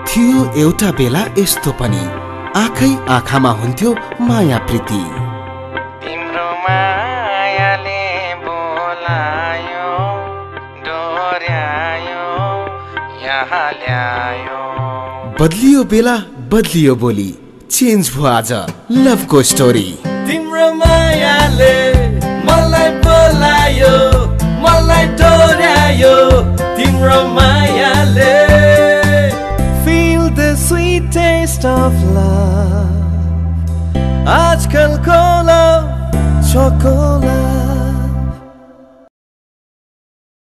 थियो एउटा बेला यस्तो पनि आँखै आँखामा हुन्थ्यो माया प्रीति तिम्रो मायाले बोलायो डोर्यायो यहाँ ल्यायो बदलियो बेला बदलियो बोली चेन्ज भयो आज लभको स्टोरी तिम्रो मायाले मलाई बोलायो मलाई डोर्यायो तिम्रो मायाले Feel the sweet taste of love आजकलको love Chocoluv